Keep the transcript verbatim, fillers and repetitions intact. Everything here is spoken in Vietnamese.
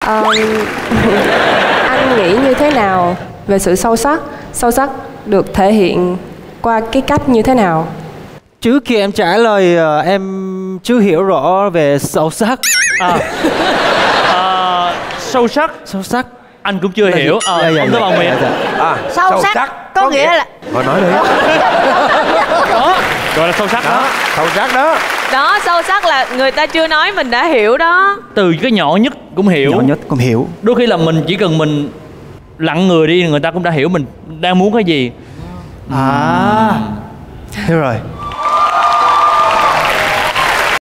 À, anh nghĩ như thế nào về sự sâu sắc? Sâu sắc được thể hiện qua cái cách như thế nào? Trước khi em trả lời, em chưa hiểu rõ về sâu sắc. À, à, sâu sắc. Sâu sắc anh cũng chưa hiểu. Ờ, dạ, dạ, ông dạ, Tấm Bằng Miệt. À, Sâu, sâu sắc, sắc có, có nghĩa, nghĩa là thôi nói đi. Đó gọi là sâu sắc đó, đó. Sâu sắc đó. Đó, sâu sắc là người ta chưa nói mình đã hiểu đó. Từ cái nhỏ nhất cũng hiểu. Nhỏ nhất cũng hiểu. Đôi khi là mình chỉ cần mình lặng người đi, người ta cũng đã hiểu mình đang muốn cái gì. À, hiểu rồi.